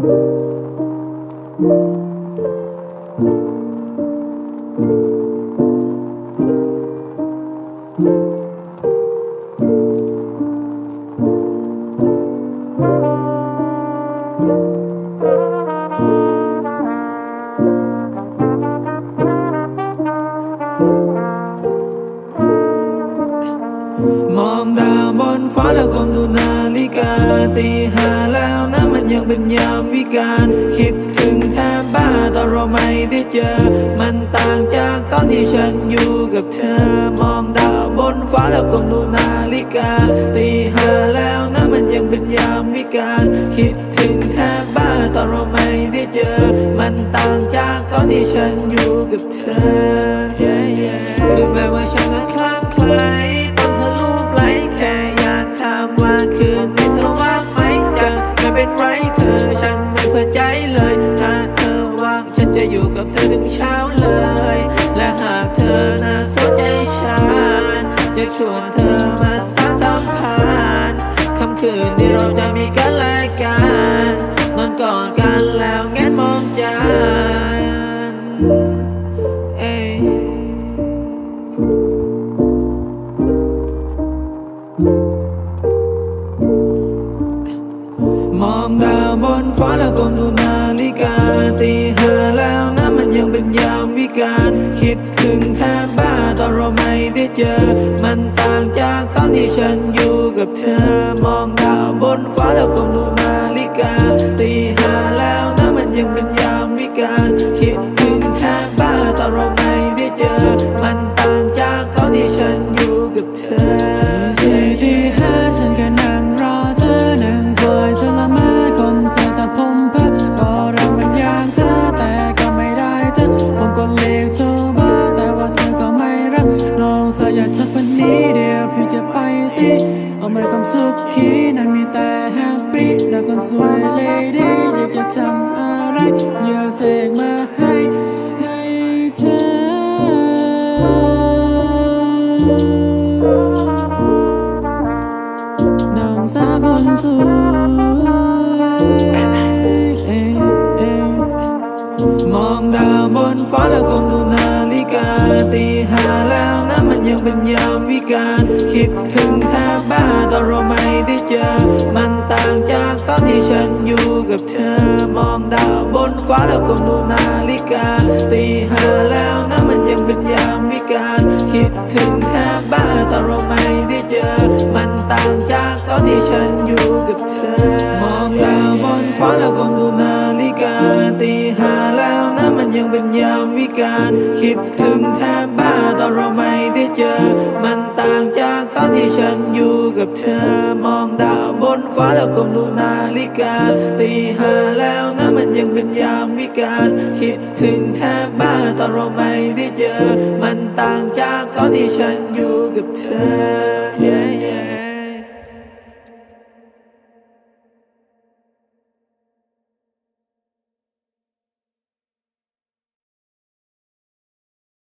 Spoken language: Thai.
มองดาวบนฟ้าแล้วก้มดูนาฬิกาตีห้าแล้วนะมันยังเป็นยามวิกาลคิดถึงแทบบ้าตอนเราไม่ได้เจอมันต่างจากตอนที่ฉันอยู่กับเธอมองดาวบนฟ้าแล้วก้มดูนาฬิกาตีห้าแล้วนะมันยังเป็นยามวิกาลคิดถึงแทบบ้าตอนเราไม่ได้เจอมันต่างจากตอนที่ฉันอยู่กับเธอ คือแม้ว่าฉันนั้นคลั่งไคล้ตอนเธอรูปไล้แค่อยากถามว่าคืนนี้เธอว่างไหมก็ไม่เป็นไรเธอฉันไม่เผื่อใจเลยถ้าเธอว่างฉันจะอยู่กับเธอถึงเช้าเลยและหากเธอน่าสนใจฉันอยากชวนเธอมาสานสัมพันธ์ค่ำคืนนี้เราจะมีกันและกันนอนก่อนกันแล้วแงนมองจันทร์มองดาวบนฟ้าแล้วก้มดูนาฬิกาตีห้าแล้วนะมันยังเป็นยามวิกาลคิดถึงแทบบ้าตอนเราไม่ได้เจอมันต่างจากตอนที่ฉันอยู่กับเธอมองดาวบนฟ้าแล้วก้มดูนาฬิกาตีห้าแล้วนะมันยังเป็นยามวิกาลคิดถึงแทบบ้าตอนเราไม่ได้เจอมันต่างจากตอนที่ฉันอยู่กับเธอตีห้าฉันก็นั่งรอเธอนั่งคอยจนละเมอคนเสียจากผมเพ้อก็เรามันอยากเธอแต่ก็ไม่ได้เจอผมก็เรียกเธอมาแต่ว่าเธอก็ไม่รับน้องสายอยากเธอวันนี้เดี๋ยวพี่จะไปตีเอาไม่ความสุขคีนั้นมีแต่แฮปปี้แล้วคนสวยเลดี้อยากจะทำอะไรอยากเสกมาให้เธอน้องสาวคนสวยมองดาวบนฟ้าแล้วก้มดูนาฬิกาตีห้าแล้วนะมันยังเป็นยามวิกาลคิดถึงแทบบ้าตอนเราไม่ได้เจอมันต่างจากตอนที่ฉันอยู่กับเธอมองดาวบนฟ้าแล้วก้มดูนาฬิกาตีห้าแล้วนะมันยังเป็นยามวิกาลคิดถึงแทบบ้าตอนเราไม่ได้เจอมันต่างจากตอนที่ฉันอยู่กับเธอมองดาวบนฟ้าแล้วก้มดูนาฬิกาตีห้าแล้วนะมันยังเป็นยามวิกาลคิดถึงแทบบ้าตอนเราไม่ได้เจอมันต่างจากตอนที่ฉันอยู่กับเธอมองดาวบนฟ้าแล้วก้มดูนาฬิกาตีห้าแล้วนะมันยังเป็นยามวิกาลคิดถึงแทบบ้าตอนเราไม่ได้เจอมันต่างจากตอนที่ฉันอยู่กับเธอ